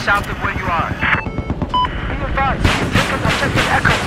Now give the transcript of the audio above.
south of where you are. Be advised, take an objective Echo